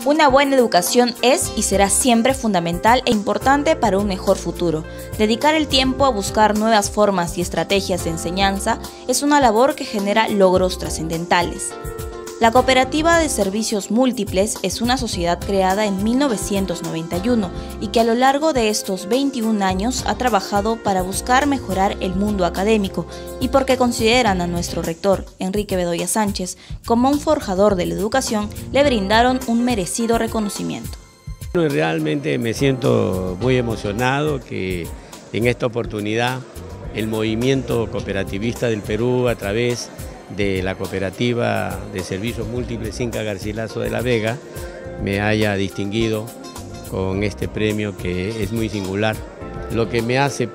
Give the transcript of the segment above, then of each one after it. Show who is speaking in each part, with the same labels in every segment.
Speaker 1: Una buena educación es y será siempre fundamental e importante para un mejor futuro. Dedicar el tiempo a buscar nuevas formas y estrategias de enseñanza es una labor que genera logros trascendentales. La Cooperativa de Servicios Múltiples es una sociedad creada en 1991 y que a lo largo de estos 21 años ha trabajado para buscar mejorar el mundo académico y porque consideran a nuestro rector, Enrique Bedoya Sánchez, como un forjador de la educación, le brindaron un merecido reconocimiento.
Speaker 2: Realmente me siento muy emocionado que en esta oportunidad el movimiento cooperativista del Perú, a través de la Cooperativa de Servicios Múltiples Inca Garcilaso de la Vega, me haya distinguido con este premio que es muy singular. Lo que me hace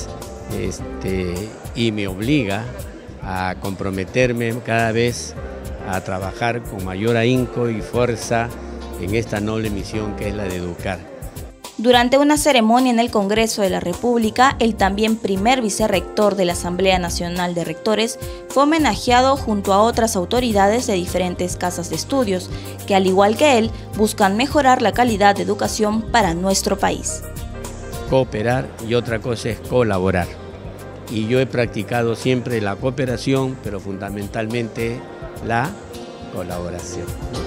Speaker 2: y me obliga a comprometerme cada vez a trabajar con mayor ahínco y fuerza en esta noble misión que es la de educar.
Speaker 1: Durante una ceremonia en el Congreso de la República, el también primer vicerrector de la Asamblea Nacional de Rectores fue homenajeado junto a otras autoridades de diferentes casas de estudios, que al igual que él, buscan mejorar la calidad de educación para nuestro país.
Speaker 2: Cooperar y otra cosa es colaborar. Y yo he practicado siempre la cooperación, pero fundamentalmente la colaboración.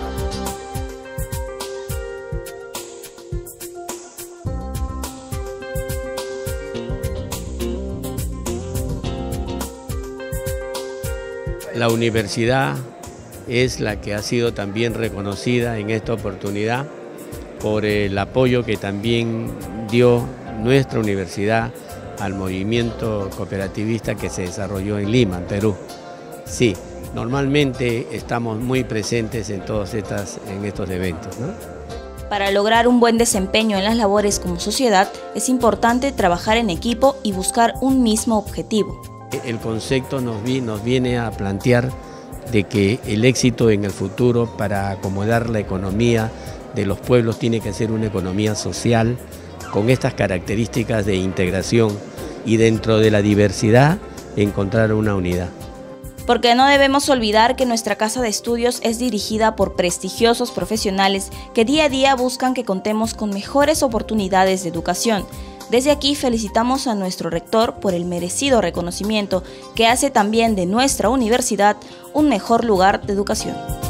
Speaker 2: La universidad es la que ha sido también reconocida en esta oportunidad por el apoyo que también dio nuestra universidad al movimiento cooperativista que se desarrolló en Lima, en Perú. Sí, normalmente estamos muy presentes en todos estos eventos, ¿no?
Speaker 1: Para lograr un buen desempeño en las labores como sociedad, es importante trabajar en equipo y buscar un mismo objetivo.
Speaker 2: El concepto nos viene a plantear de que el éxito en el futuro para acomodar la economía de los pueblos tiene que ser una economía social con estas características de integración y dentro de la diversidad encontrar una unidad.
Speaker 1: Porque no debemos olvidar que nuestra casa de estudios es dirigida por prestigiosos profesionales que día a día buscan que contemos con mejores oportunidades de educación. Desde aquí felicitamos a nuestro rector por el merecido reconocimiento que hace también de nuestra universidad un mejor lugar de educación.